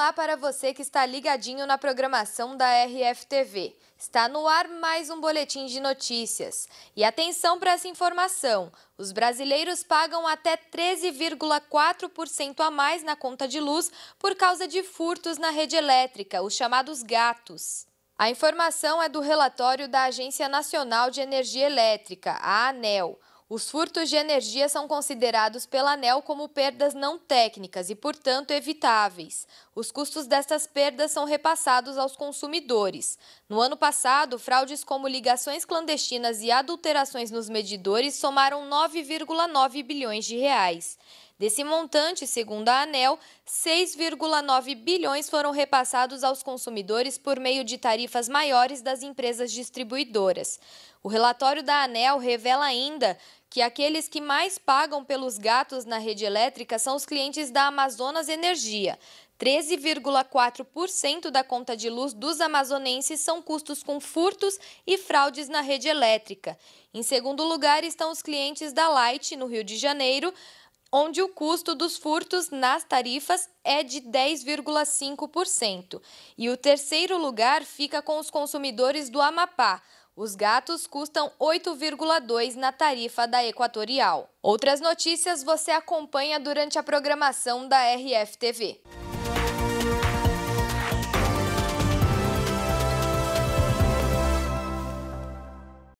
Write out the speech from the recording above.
Olá para você que está ligadinho na programação da RFTV. Está no ar mais um boletim de notícias. E atenção para essa informação: os brasileiros pagam até 13,4% a mais na conta de luz por causa de furtos na rede elétrica, os chamados gatos. A informação é do relatório da Agência Nacional de Energia Elétrica, a ANEEL. Os furtos de energia são considerados pela ANEEL como perdas não técnicas e, portanto, evitáveis. Os custos destas perdas são repassados aos consumidores. No ano passado, fraudes como ligações clandestinas e adulterações nos medidores somaram 9,9 bilhões de reais. Desse montante, segundo a ANEEL, 6,9 bilhões foram repassados aos consumidores por meio de tarifas maiores das empresas distribuidoras. O relatório da ANEEL revela ainda que aqueles que mais pagam pelos gatos na rede elétrica são os clientes da Amazonas Energia. 13,4% da conta de luz dos amazonenses são custos com furtos e fraudes na rede elétrica. Em segundo lugar estão os clientes da Light, no Rio de Janeiro, onde o custo dos furtos nas tarifas é de 10,5%. E o terceiro lugar fica com os consumidores do Amapá. Os gatos custam 8,2% na tarifa da Equatorial. Outras notícias você acompanha durante a programação da RFTV.